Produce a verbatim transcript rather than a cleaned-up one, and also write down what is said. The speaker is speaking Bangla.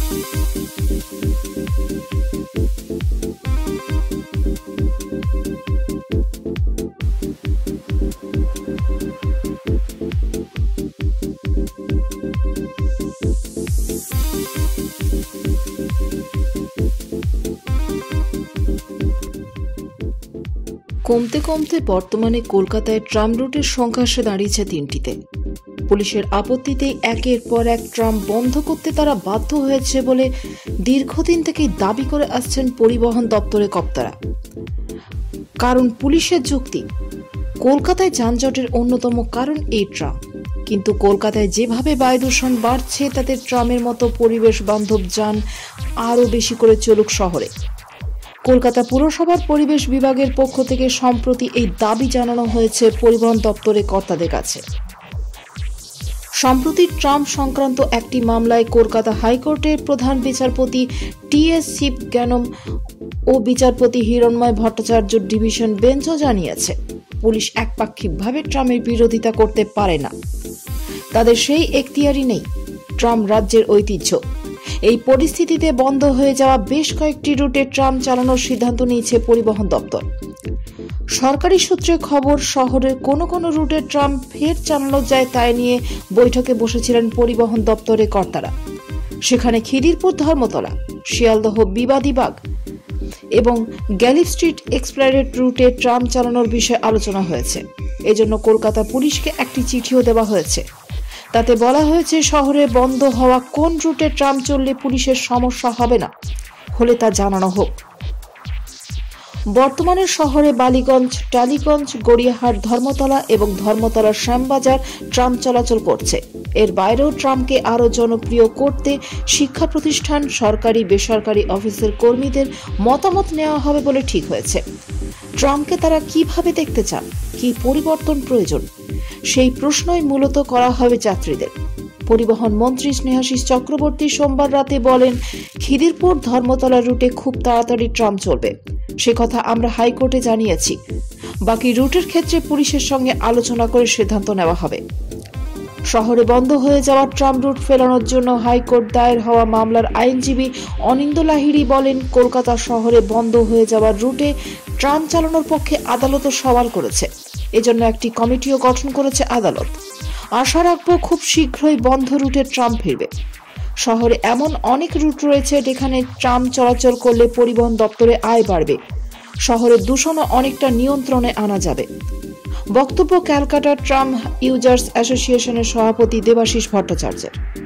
কমতে কমতে বর্তমানে কলকাতায় ট্রাম রুটের সংখ্যা এসে দাঁড়িয়েছে তিনটিতে। পুলিশের আপত্তিতে একের পর এক ট্রাম বন্ধ করতে তারা বাধ্য হয়েছে বলে দীর্ঘদিন থেকেই দাবি করে আসছেন পরিবহন দপ্তরের কর্তারা। কারণ পুলিশের যুক্তি, কলকাতায় যানজটের অন্যতম কারণ এই ট্রাম, কিন্তু কলকাতায় যেভাবে বায়ু দূষণ বাড়ছে তাতে ট্রামের মতো পরিবেশ বান্ধব যান আরও বেশি করে চলুক শহরে। কলকাতা পুরসভার পরিবেশ বিভাগের পক্ষ থেকে সম্প্রতি এই দাবি জানানো হয়েছে পরিবহন দপ্তরের কর্তাদের কাছে। সম্প্রতি ট্রাম সংক্রান্ত একটি মামলায় কলকাতা হাইকোর্টের প্রধান বিচারপতি টি এস শিবজ্ঞানম ও বিচারপতি হিরণময় ভট্টাচার্য ডিভিশন বেঞ্চও জানিয়েছে, পুলিশ একপাক্ষিকভাবে ট্রামের বিরোধিতা করতে পারে না, তাদের সেই এখতিয়ারই নেই। ট্রাম রাজ্যের ঐতিহ্য। এই পরিস্থিতিতে বন্ধ হয়ে যাওয়া বেশ কয়েকটি রুটে ট্রাম চালানোর সিদ্ধান্ত নিয়েছে পরিবহন দপ্তর। সরকারি সূত্রে খবর, শহরের কোনো কোনো রুটে ট্রাম ফের চালানো যায় তাই নিয়ে বৈঠকে বসেছিলেন পরিবহন দপ্তরের কর্তারা। সেখানে খিদিরপুর ধর্মতলা, শিয়ালদহ বিবাদীবাগ এবং গ্যালিফ স্ট্রিট এক্সপ্লেনেড রুটে ট্রাম চালানোর বিষয়ে আলোচনা হয়েছে। এজন্য কলকাতা পুলিশকে একটি চিঠিও দেওয়া হয়েছে। তাতে বলা হয়েছে শহরে বন্ধ হওয়া কোন রুটে ট্রাম চললে পুলিশের সমস্যা হবে না, হলে তা জানানো হোক। বর্তমানে শহরে বালিগঞ্জ, টালিগঞ্জ, গড়িয়াহাট, ধর্মতলা এবং ধর্মতলার শ্যামবাজার ট্রাম চলাচল করছে। এর বাইরেও ট্রামকে আরও জনপ্রিয় করতে শিক্ষা প্রতিষ্ঠান, সরকারি বেসরকারি অফিসের কর্মীদের মতামত নেওয়া হবে বলে ঠিক হয়েছে। ট্রামকে তারা কিভাবে দেখতে চান, কি পরিবর্তন প্রয়োজন, সেই প্রশ্নই মূলত করা হবে যাত্রীদের। পরিবহন মন্ত্রী স্নেহাশিস চক্রবর্তী সোমবার রাতে বলেন, খিদিরপুর ধর্মতলা রুটে খুব তাড়াতাড়ি ট্রাম চলবে, সে কথা আমরা হাইকোর্টে জানিয়েছি। বাকি রুটের ক্ষেত্রে পুলিশের সঙ্গে আলোচনা করে সিদ্ধান্ত নেওয়া হবে। শহরে বন্ধ হয়ে যাওয়া ট্রাম রুট ফেরানোর জন্য হাইকোর্ট দায়ের হওয়া মামলার আইনজীবী অনিন্দ লাহিড়ী বলেন, কলকাতা শহরে বন্ধ হয়ে যাওয়ার রুটে ট্রাম চালানোর পক্ষে আদালতও সওয়াল করেছে। এজন্য একটি কমিটিও গঠন করেছে আদালত। আশা রাখবো খুব শীঘ্রই বন্ধ রুটে ট্রাম ফিরবে। শহরে এমন অনেক রুট রয়েছে যেখানে ট্রাম চলাচল করলে পরিবহন দপ্তরে আয় বাড়বে, শহরের দূষণও অনেকটা নিয়ন্ত্রণে আনা যাবে। বক্তব্য ক্যালকাটা ট্রাম ইউজার্স অ্যাসোসিয়েশনের সভাপতি দেবাশিস ভট্টাচার্যের।